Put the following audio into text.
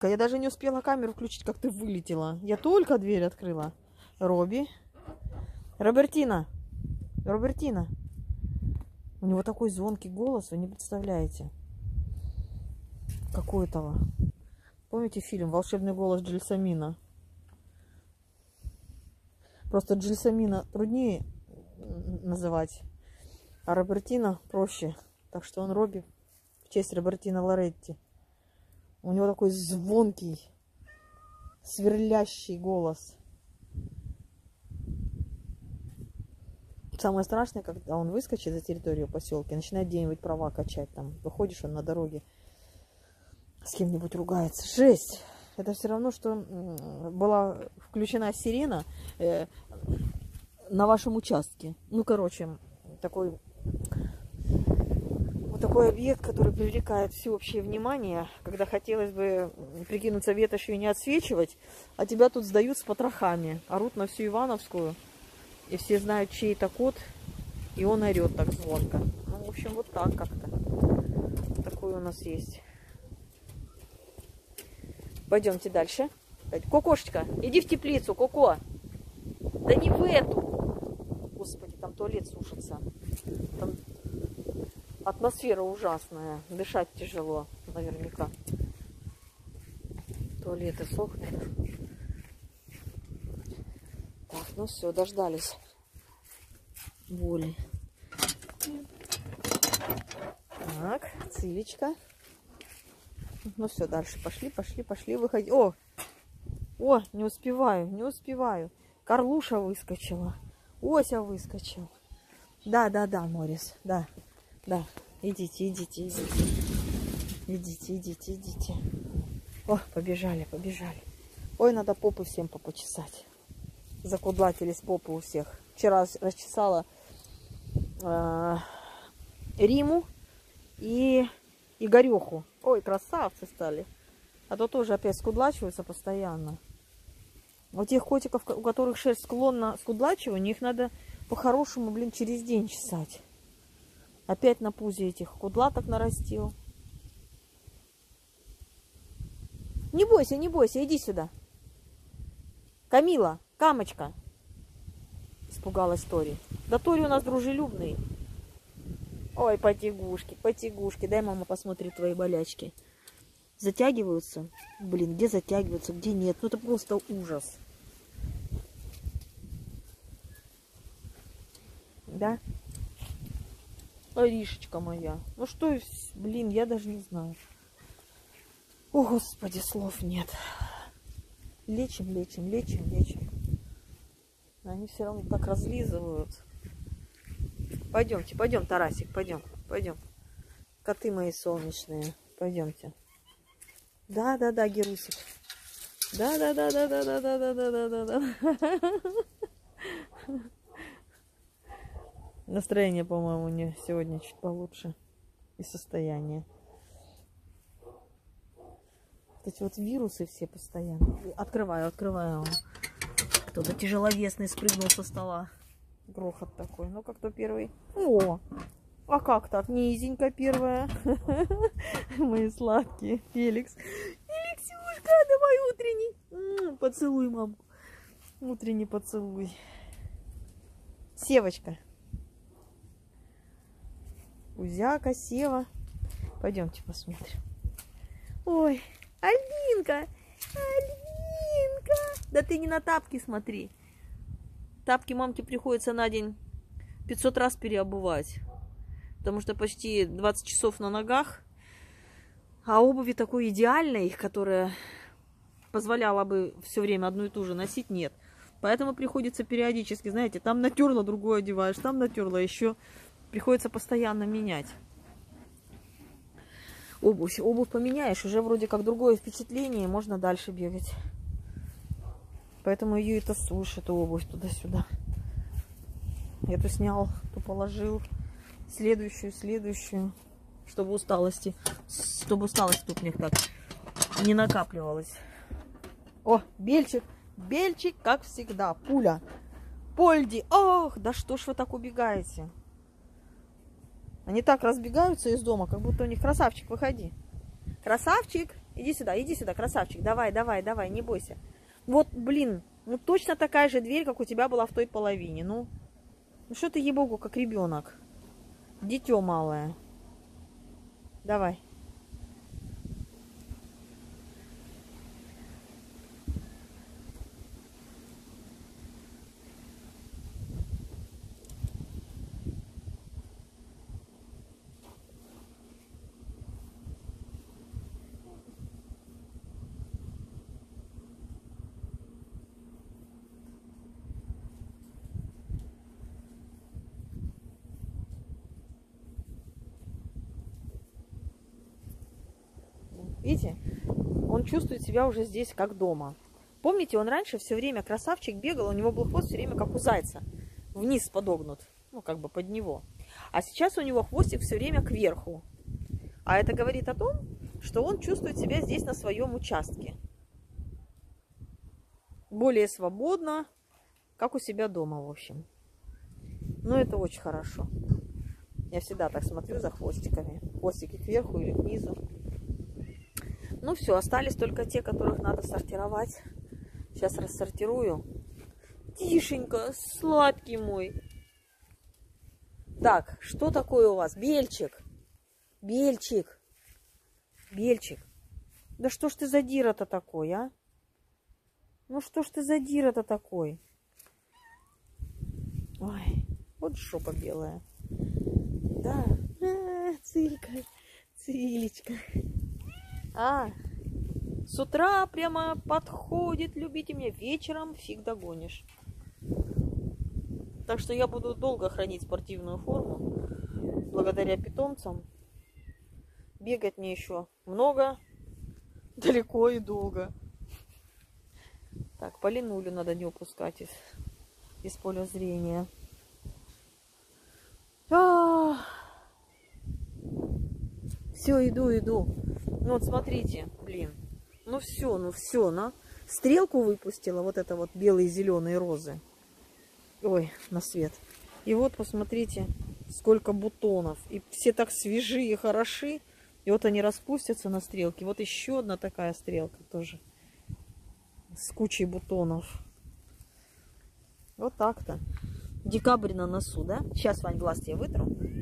Я даже не успела камеру включить, как ты вылетела. Я только дверь открыла. Робби. Робертина. Робертина. У него такой звонкий голос, вы не представляете. Какой-то. Помните фильм «Волшебный голос Джельсамина»? Просто Джельсамина труднее называть, а Робертина проще. Так что он Робби в честь Робертино Лоретти. У него такой звонкий, сверлящий голос. Самое страшное, когда он выскочит за территорию поселка и начинает где-нибудь права качать. Там выходишь, он на дороге с кем-нибудь ругается. Жесть! Это все равно, что была включена сирена на вашем участке. Ну, короче, такой объект, который привлекает всеобщее внимание, когда хотелось бы прикинуться ветошью и не отсвечивать, а тебя тут сдают с потрохами, орут на всю Ивановскую, и все знают, чей это кот, и он орет так звонко. Ну, в общем, вот так как-то. Такой у нас есть. Пойдемте дальше. Кокошечка, иди в теплицу, Коко. Да не в эту. Господи, там туалет сушится. Там атмосфера ужасная. Дышать тяжело, наверняка. Туалеты сохнут. Так, ну все, дождались боли. Так, Цилечка. Ну все, дальше пошли, выходи. О, не успеваю. Карлуша выскочила. Ося выскочил. Да, Морис, да. Идите. О, побежали. Ой, надо попы всем попочесать. Закудлатились попы у всех. Вчера расчесала Риму и Игореху. Ой, красавцы стали. А то тоже опять скудлачиваются постоянно. У тех котиков, у которых шерсть склонна к скудлачиванию, их надо по-хорошему, через день чесать. Опять на пузе этих кудлаток нарастил. Не бойся, иди сюда. Камила, Камочка. Испугалась Тори. Да Тори у нас дружелюбный. Ой, потягушки. Дай мама посмотрит твои болячки. Затягиваются? Блин, где затягиваются, где нет? Ну это просто ужас. Да? Аришечка моя. Ну что, блин, я даже не знаю. О, Господи, слов нет. Лечим. Они все равно так разлизывают. Пойдем, Тарасик, пойдем. Коты мои солнечные, пойдемте. Да, Герусик. Да. Настроение, по-моему, не сегодня чуть получше. И состояние. Эти вот вирусы все постоянно. Открываю. Кто-то тяжеловесный спрыгнул со стола. Грохот такой. Ну-ка, кто первый? О! А как так? Низенько первая. Мои сладкие. Феликс. Феликсюшка, давай утренний. Поцелуй маму. Утренний поцелуй. Севочка. Кузяка, Сева. Пойдемте посмотрим. Ой, Альбинка. Да ты не на тапки смотри. Тапки мамке приходится на день 500 раз переобувать. Потому что почти 20 часов на ногах. А обуви такой идеальной, которая позволяла бы все время одну и ту же носить, нет. Поэтому приходится периодически, знаете, там натерла, другую одеваешь, там натерла, еще приходится постоянно менять. Обувь поменяешь, уже вроде как другое впечатление, можно дальше бегать. Поэтому ее и тасуешь, эту обувь туда-сюда. Эту снял, ту положил. Следующую. Чтобы усталость в ступнях так не накапливалась. О, Бельчик, как всегда. Пуля. Польди. Ох, да что ж вы так убегаете? Они так разбегаются из дома, как будто у них красавчик, выходи. Красавчик, иди сюда, красавчик. Давай, давай, давай, не бойся. Вот, блин, ну точно такая же дверь, как у тебя была в той половине. Ну что ты, ей-богу, как ребенок. Дитё малое. Давай. Видите? Он чувствует себя уже здесь как дома. Помните, он раньше все время, красавчик, бегал, у него был хвост все время как у зайца. Вниз подогнут, ну как бы под него. А сейчас у него хвостик все время кверху. А это говорит о том, что он чувствует себя здесь на своем участке. Более свободно, как у себя дома, в общем. Ну это очень хорошо. Я всегда так смотрю за хвостиками. Хвостики кверху или к низу. Ну все, остались только те, которых надо сортировать. Сейчас рассортирую. Тишенько, сладкий мой. Так, что такое у вас? Бельчик. Бельчик. Бельчик. Да что ж ты за дира-то такой, а? Ну что ж ты за дира-то такой? Ой, вот жопа белая. Да. Цилька. Цилечка. С утра прямо подходит, любите меня, вечером фиг догонишь. Так что я буду долго хранить спортивную форму, благодаря питомцам. Бегать мне еще много, далеко и долго. Так, Полинулю надо не упускать из поля зрения. Все, иду. Ну вот смотрите, блин. Ну все, на. Стрелку выпустила, вот это вот белые, зеленые розы. Ой, на свет. И вот посмотрите, сколько бутонов. И все так свежие и хороши. И вот они распустятся на стрелке. Вот еще одна такая стрелка тоже. С кучей бутонов. Вот так-то. Декабрь на носу, да? Сейчас, Вань, глаз тебе вытру.